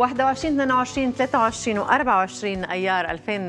21 22 23 و24 ايار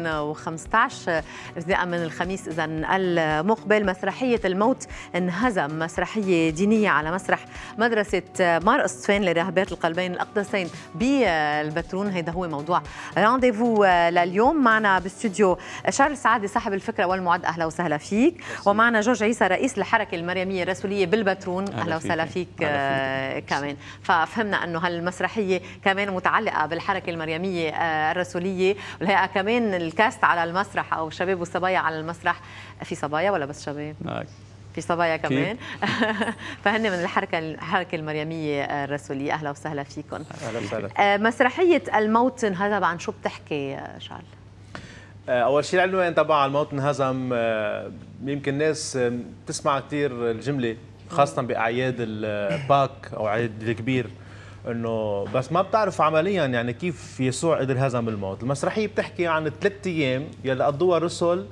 2015 ابتداء من الخميس اذا المقبل مسرحيه الموت انهزم، مسرحيه دينيه على مسرح مدرسه مار قسطفين لراهبات القلبين الاقدسين بالبترون. هيدا هو موضوع رانديفو لليوم. معنا باستوديو شارل سعاده صاحب الفكره والمعد، اهلا وسهلا فيك. ومعنا جورج عيسى رئيس الحركه المريميه الرسوليه بالبترون، اهلا وسهلا فيك كمان. ففهمنا انه هالمسرحيه كمان متعلقه بالحركه المريميه الرسوليه، والهيئه كمان الكاست على المسرح او الشباب والصبايا على المسرح. في صبايا ولا بس شباب؟ في صبايا كمان. فهن من الحركه المريميه الرسوليه، اهلا وسهلا فيكم. اهلا وسهلا. مسرحيه الموت انهزم، عن شو بتحكي شارل؟ اول شيء العنوان تبع الموت انهزم، يمكن الناس بتسمع كثير الجمله خاصه باعياد الباك او عيد الكبير، انه بس ما بتعرف عمليا يعني كيف يسوع قدر هزم الموت. المسرحيه بتحكي عن ال3 ايام يلي قضوها الرسل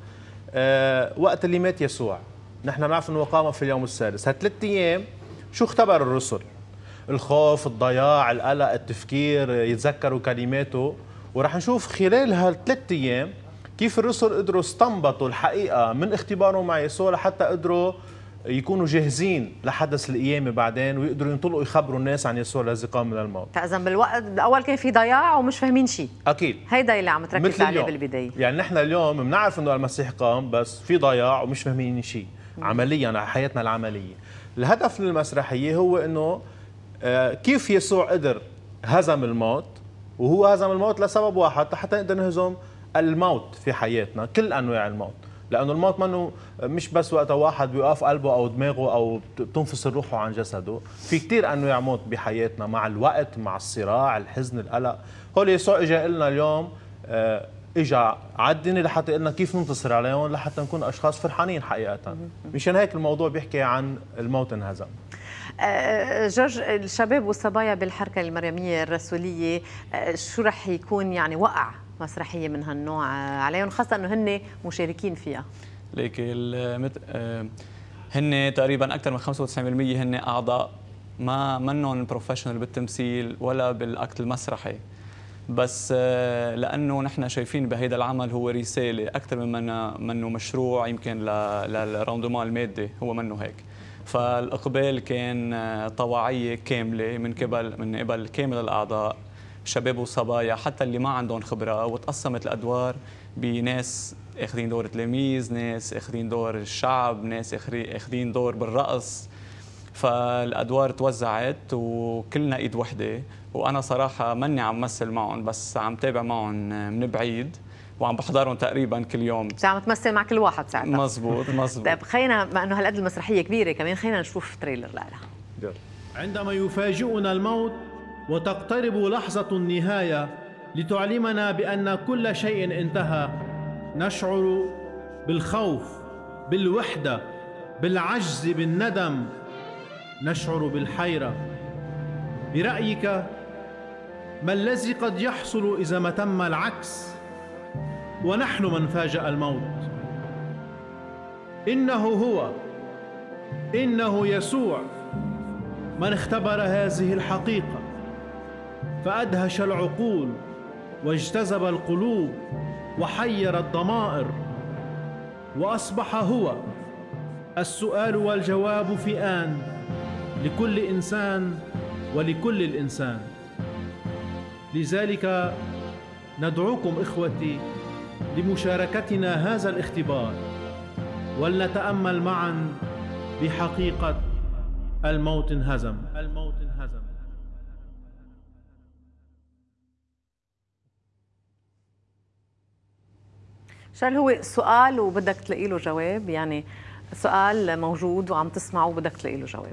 وقت اللي مات يسوع. نحن نعرف انه قام في اليوم السادس. هال3 ايام شو اختبر الرسل؟ الخوف، الضياع، القلق، التفكير، يتذكروا كلماته. ورح نشوف خلال هال3 ايام كيف الرسل قدروا استنبطوا الحقيقه من اختبارهم مع يسوع لحتى قدروا يكونوا جاهزين لحدث القيامة بعدين، ويقدروا ينطلقوا يخبروا الناس عن يسوع الذي قام من الموت. فإذا بالوقت الأول كان في ضياع ومش فاهمين شيء. أكيد. هيدا اللي عم تركز عليه بالبداية. يعني نحن اليوم بنعرف إنه المسيح قام، بس في ضياع ومش فاهمين شيء عمليا على حياتنا العملية. الهدف من المسرحية هو إنه كيف يسوع قدر هزم الموت، وهو هزم الموت لسبب واحد، حتى نقدر نهزم الموت في حياتنا، كل أنواع الموت. لأنه الموت منه مش بس وقت واحد بيوقف قلبه أو دماغه أو بتنفصل روحه عن جسده، في كتير أنواع موت بحياتنا مع الوقت، مع الصراع، الحزن، القلق. هول يسوع إجا لنا اليوم، إجا عدني لحتى قلنا كيف ننتصر عليهم، لحتى نكون أشخاص فرحانين حقيقة. مشان هيك الموضوع بيحكي عن الموت انهزم. جورج، الشباب والصبايا بالحركة المريمية الرسولية شو رح يكون يعني وقع مسرحية من هالنوع عليهم، خاصة أنه هن مشاركين فيها؟ ليك هن تقريبا أكثر من 95% هن أعضاء ما منهم بروفيشنال بالتمثيل ولا بالأكت المسرحي، بس لأنه نحن شايفين بهيدا العمل هو رسالة أكثر من منه مشروع يمكن للراندومان المادي، هو منه هيك. فالإقبال كان طواعية كاملة من قبل كامل الأعضاء، شباب وصبايا، حتى اللي ما عندهم خبرة، وتقسمت الأدوار بناس اخذين دور تلاميذ، ناس اخذين دور الشعب، ناس اخذين دور بالرقص. فالأدوار توزعت وكلنا إيد وحدة، وأنا صراحة ماني عم مثل معهم، بس عم تابع معهم من بعيد وعم بحضرهم تقريبا كل يوم. عم تمثل مع كل واحد ساعتها. مزبوط. طيب خلينا، ما انه هالقد المسرحيه كبيره كمان، خلينا نشوف تريلر لها. عندما يفاجئنا الموت وتقترب لحظة النهاية لتعلمنا بأن كل شيء انتهى، نشعر بالخوف، بالوحدة، بالعجز، بالندم، نشعر بالحيرة. برأيك ما الذي قد يحصل إذا ما تم العكس ونحن من فاجأ الموت؟ إنه يسوع من اختبر هذه الحقيقة فأدهش العقول واجتذب القلوب وحير الضمائر، وأصبح هو السؤال والجواب في آن لكل إنسان ولكل الإنسان. لذلك ندعوكم إخوتي لمشاركتنا هذا الاختبار، ولنتأمل معا بحقيقة الموت انهزم. الموت انهزم. شال هو سؤال وبدك تلاقي له جواب، يعني سؤال موجود وعم تسمعه وبدك تلاقي له جواب.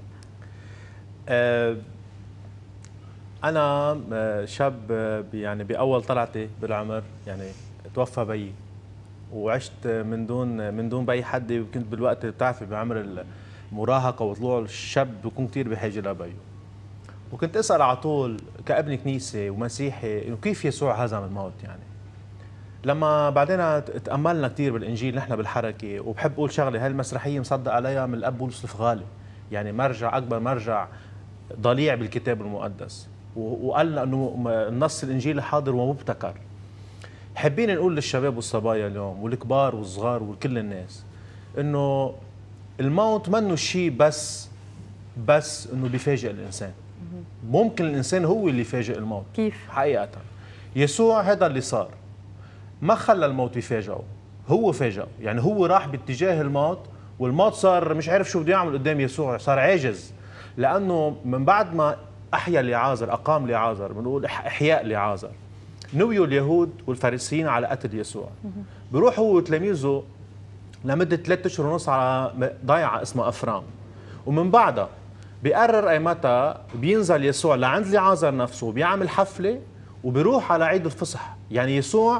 أنا شاب يعني بأول طلعتي بالعمر يعني توفى بيي، وعشت من دون بي حد، وكنت بالوقت اللي بتعرفي بعمر المراهقة وطلوع الشاب بكون كثير بحاجة لبيه. وكنت أسأل على طول كابن كنيسة ومسيحي إنه كيف يسوع هزم الموت. يعني لما بعدين تأملنا كثير بالإنجيل نحن بالحركة، وبحب أقول شغلة، هاي المسرحية مصدق عليها من الأب بولس الفغالي، يعني مرجع أكبر مرجع ضليع بالكتاب المقدس. وقال لنا انه النص الانجيلي حاضر ومبتكر. حابين نقول للشباب والصبايا اليوم والكبار والصغار وكل الناس انه الموت منه شيء بس انه بيفاجئ الانسان. ممكن الانسان هو اللي يفاجئ الموت. كيف؟ حقيقة يسوع هذا اللي صار، ما خلى الموت يفاجئه، هو فاجئه. يعني هو راح باتجاه الموت، والموت صار مش عارف شو بده يعمل قدام يسوع، صار عاجز. لانه من بعد ما احيا لعازر، اقام لعازر، بنقول احياء لعازر، نويوا اليهود والفارسيين على قتل يسوع. بيروح هو وتلاميذه لمده 3 أشهر ونص على ضيعه اسمها افرام، ومن بعدها بيقرر ايمتى بينزل يسوع لعند لعازر نفسه وبيعمل حفله وبيروح على عيد الفصح. يعني يسوع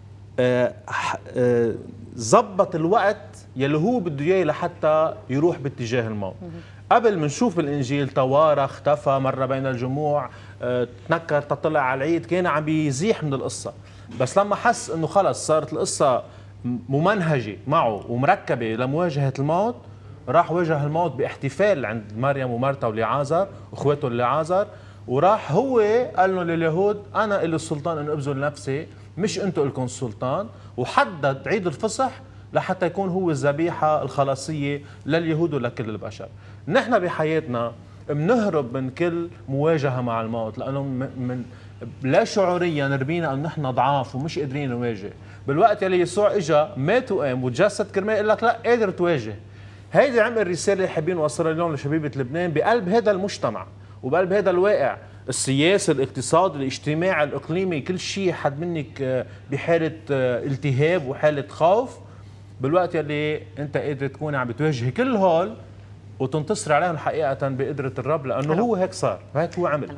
زبط الوقت يلي هو بده اياه لحتى يروح باتجاه الموت. قبل منشوف بالانجيل توارى، اختفى، مر بين الجموع، تنكر، تطلع على العيد، كان عم بيزيح من القصه. بس لما حس انه خلص صارت القصه ممنهجه معه ومركبه لمواجهه الموت، راح واجه الموت باحتفال عند مريم ومرتا ولعازر واخواته لعازر، وراح هو قال له لليهود انا الي السلطان ان ابذل نفسي، مش انتم الكم السلطان. وحدد عيد الفصح لحتى يكون هو الذبيحه الخلاصيه لليهود ولكل البشر. نحن بحياتنا بنهرب من كل مواجهه مع الموت، لانه من لا شعوريا نرمينا ان نحن ضعاف ومش قادرين نواجه. بالوقت يلي يسوع اجى مات وقام وتجسد كرمال يقول لك لا قادر تواجه. هيدي عمل الرساله اللي حابين نوصلها اليوم لشبيبه لبنان بقلب هذا المجتمع وبقلب هذا الواقع السياسي، الاقتصادي، الاجتماعي، الاقليمي، كل شيء حد منك بحاله التهاب وحاله خوف. بالوقت يلي انت قادر تكون عم بتواجه كل هول وتنتصر عليهم حقيقه بقدره الرب، لانه هو هيك صار وهيك هو عمل.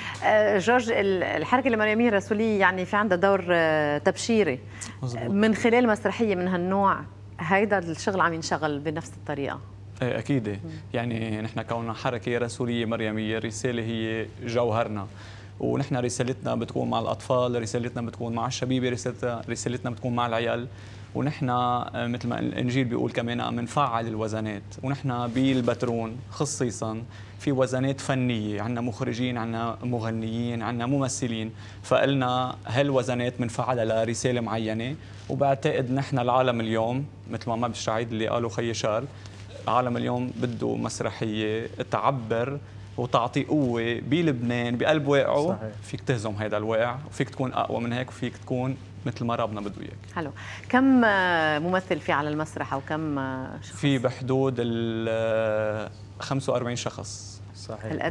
جورج، الحركه المريميه الرسوليه يعني في عندها دور تبشيري من خلال مسرحيه من هالنوع. هيدا الشغل عم ينشغل بنفس الطريقه. ايه اكيد. يعني نحن كوننا حركه رسوليه مريميه، الرساله هي جوهرنا، ونحن رسالتنا بتكون مع الاطفال، رسالتنا بتكون مع الشبيبه، رسالتنا بتكون مع العيال. ونحن مثل ما الانجيل بيقول كمان بنفعل الوزنات، ونحن بالبترون خصيصا في وزنات فنيه، عندنا مخرجين، عندنا مغنيين، عندنا ممثلين، فقلنا هالوزنات بنفعلها لرساله معينه. وبعتقد نحن العالم اليوم مثل ما بشعيد اللي قالوا خي شارل، العالم اليوم بده مسرحيه تعبر وتعطي قوه بلبنان بقلب واقعه. صحيح. فيك تهزم هذا الواقع، وفيك تكون اقوى من هيك، وفيك تكون مثل ما ربنا بده اياك. حلو. كم ممثل في على المسرح او كم شخص؟ في بحدود ال 45 شخص. صحيح. هالقد.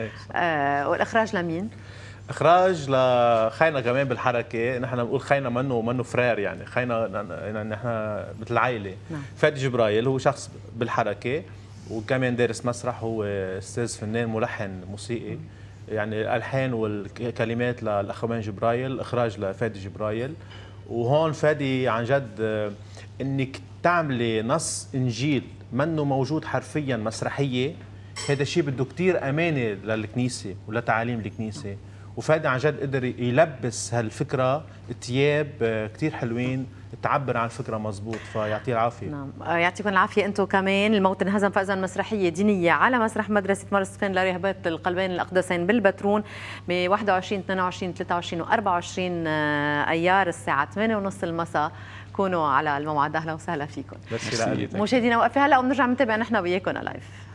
والاخراج لمين؟ اخراج لخينا كمان بالحركه. نحن بنقول خينا منه فرير، يعني خينا نحن مثل عائله. نعم. فادي جبرايل هو شخص بالحركه وكمان دارس مسرح، هو استاذ فنان ملحن موسيقي. يعني الالحان والكلمات للاخوان جبرايل، اخراج لفادي جبرايل. وهون فادي عن جد انك تعملي نص انجيل منه موجود حرفيا مسرحيه، هذا الشيء بده كثير امانه للكنيسه ولتعاليم الكنيسه. وفادي عن جد قدر يلبس هالفكره ثياب كثير حلوين تعبر عن الفكره مزبوط، فيعطيه العافيه. نعم، يعطيكم العافيه انتم كمان. الموت انهزم، فاذا مسرحيه دينيه على مسرح مدرسه مار ستيفن لراهبات القلبين الاقدسين بالبترون ب 21 22 23 و24 ايار الساعه 8:30 المساء. كونوا على الموعد. اهلا وسهلا فيكم. مشاهدينا وقفه هلا وبنرجع نتابع نحن وياكم لايف.